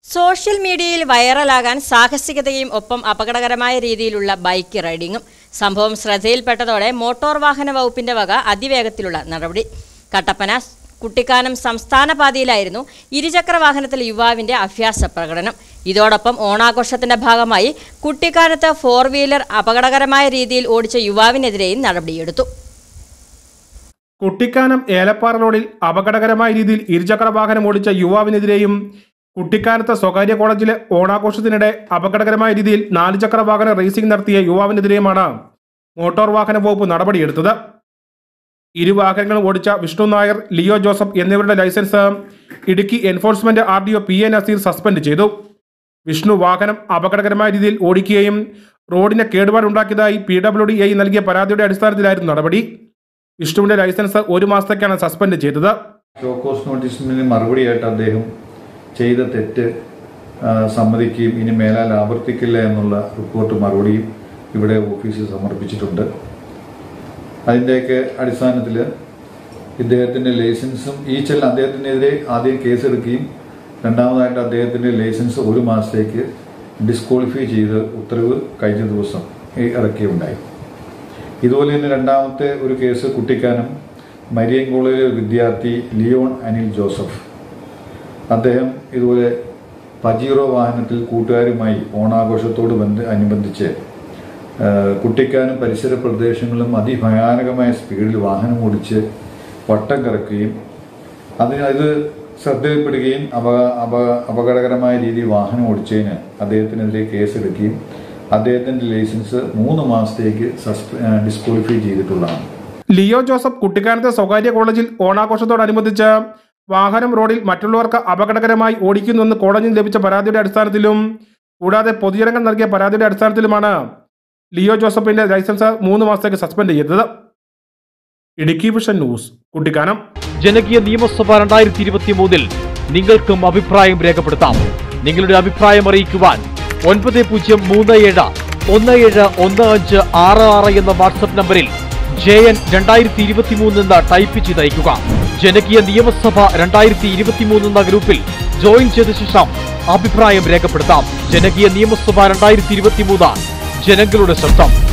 Social മീഡിയയിൽ വൈറലാകാൻ സാഹസികതയും ഒപ്പം അപകടകരമായ രീതിയിലുള്ള ബൈക്ക് റൈഡിങ്ങും. സംഭവം ശ്രദ്ധയിൽപ്പെട്ടതോടെ മോട്ടോർ വാഹന വകുപ്പിന്റെ വക അതിവേഗത്തിലുള്ള നടപടി. കട്ടപ്പന കുട്ടിക്കാനം സംസ്ഥാന പാതയിലായിരുന്നു ഇരുചക്ര വാഹനത്തിലെ യുവാവിന്റെ അഭ്യാസ പ്രകടനം. ഇതോടൊപ്പം ഓണാഘോഷത്തിന്റെ ഭാഗമായി കുട്ടിക്കാനത്ത് 4 വീലർ അപകടകരമായ രീതിയിൽ ഓടിച്ച യുവാവിനെതിരെയും നടപടിയെടുത്തു. കുട്ടിക്കാനം ഏലപ്പാറ റോഡിൽ അപകടകരമായ രീതിയിൽ ഇരുചക്ര വാഹനം ഓടിച്ച യുവാവിനെതിരെയും കുട്ടിക്കാനത്ത് സ്വകാര്യ കോളേജിലെ ഓണാഘോഷത്തിനിടെ അപകടകരമായ രീതിയിൽ 4 ചക്ര വാഹന റേസിംഗ് നടത്തിയ യുവാവിനെതിരെയുമാണ് മോട്ടോർ വാഹന വകുപ്പ് നടപടിയെടുത്തത്. ഇരു വാഹനങ്ങളും ഓടിച്ച വിഷ്ണു നായർ, ലിയോ ജോസഫ് എന്നിവരുടെ license Idukki enforcement RDO PA Naseer suspend ചെയ്തു. വിഷ്ണു വാഹനം അപകടകരമായ രീതിയിൽ ഓടിക്കുകയും റോഡിന് കേടുപാടുണ്ടാക്കിയതായി PWD നൽകിയ പരാതിയുടെ അടിസ്ഥാനത്തിലായിരുന്നു നടപടി. വിഷ്ണുവിന്റെ ലൈസൻസ് 1 മാസത്തേക്കാണ് സസ്പെൻഡ് ചെയ്തത്. നോട്ടീസിന് മറുപടിയായിട്ട് അദ്ദേഹം ചെയ്ത തെറ്റ് സമ്മതിക്കുകയും ഇനി മേലാൽ ആവർത്തിക്കില്ല എന്നുള്ള റിപ്പോർട്ട് മറുപടിയും ഇവിടെ ഓഫീസിൽ സമർപ്പിച്ചിട്ടുണ്ട്. അതിൻ്റെയൊക്കെ അടിസ്ഥാനത്തിൽ ഇദ്ദേഹത്തിൻ്റെ ലൈസൻസും അദ്ദേഹത്തിനെതിരെ ആദ്യം കേസെടുക്കുകയും രണ്ടാമതായിട്ട് അദ്ദേഹത്തിൻ്റെ ലൈസൻസ് 1 മാസത്തേക്ക് ഡിസ്ക്വാളിഫൈ ചെയ്ത് ഉത്തരവ് കഴിഞ്ഞ ദിവസം ഇറക്കിയുണ്ടായി. ഇതുപോലെ തന്നെ രണ്ടാമത്തെ ഒരു കേസ് കുട്ടിക്കാനം മരിയൻ കോളേജിലെ വിദ്യാർത്ഥി ലിയോൺ അനിൽ ജോസഫ്. അദ്ദേഹം ഇതുപോലെ പജീറോ വാഹനത്തിൽ കൂട്ടുകാരുമായി ഓണാഘോഷത്തോട് അനുബന്ധിച്ച് കുട്ടിക്കാനം പരിസര പ്രദേശങ്ങളിലും അതിഭയാനകമായ സ്പീഡിൽ വാഹനം ഓടിച്ച് വട്ടം കറക്കുകയും അത് ശ്രദ്ധയിൽപ്പെടുകയും അപകടകരമായ രീതിയിൽ വാഹനം ഓടിച്ചതിന് അദ്ദേഹത്തിനെതിരെ കേസെടുക്കുകയും അദ്ദേഹത്തിന്റെ ലൈസൻസ് 3 മാസത്തേക്ക് ഡിസ്ക്വാളിഫൈ ചെയ്തിട്ടുള്ളതാണ്. ലിയോ ജോസഫ് കുട്ടിക്കാനത്തെ സ്വകാര്യ കോളേജിൽ ഓണാഘോഷത്തോടനുബന്ധിച്ച് വാഹനം റോഡിൽ മറ്റുള്ളവർക്ക് അപകടകരമായി ഓടിക്കുന്നുവെന്ന് കോടതിയിൽ ലഭിച്ച പരാതിയുടെ അടിസ്ഥാനത്തിലും കൂടാതെ പൊതുജനങ്ങൾ നൽകിയ പരാതിയുടെ അടിസ്ഥാനത്തിലുമാണ് ലിയോ ജോസഫിന്റെ ലൈസൻസ് 3 മാസത്തേക്ക് സസ്പെൻഡ് ചെയ്തത്. Idukki vision news, Kuttikkanam. ജനകീയ നിയമസഭ 2023 നിങ്ങൾക്കും അഭിപ്രായം രേഖപ്പെടുത്താം. നിങ്ങളുടെ അഭിപ്രായം അറിയിക്കുവാൻ 9030171566 എന്ന വാട്സ്ആപ്പ് നമ്പറിൽ JN 2023 എന്ന് ടൈപ്പ് ചെയ്ത് അയക്കുക. ജനകീയ നിയമസഭ 2023 എന്ന ഗ്രൂപ്പിൽ ജോയിൻ ചെയ്ത ശേഷം അഭിപ്രായം രേഖപ്പെടുത്താം. ജനകീയ നിയമസഭ 2023 ജനങ്ങളുടെ ശബ്ദം.